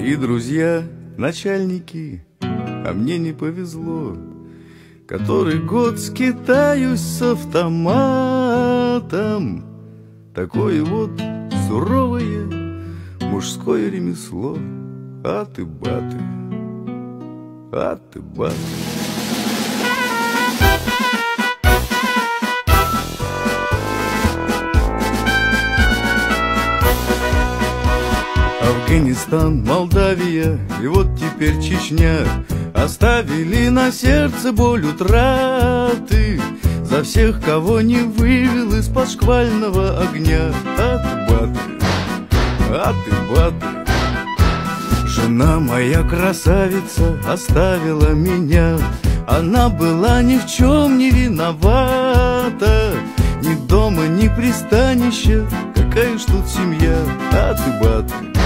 Мои друзья, начальники, а мне не повезло. Который год скитаюсь с автоматом. Такое вот суровое мужское ремесло. Аты-баты, аты-баты. Афганистан, Молдавия и вот теперь Чечня оставили на сердце боль утраты за всех, кого не вывел из-под шквального огня. Аты-баты, аты-баты. Жена моя красавица оставила меня. Она была ни в чем не виновата. Ни дома, ни пристанища. Какая ж тут семья? Аты-баты,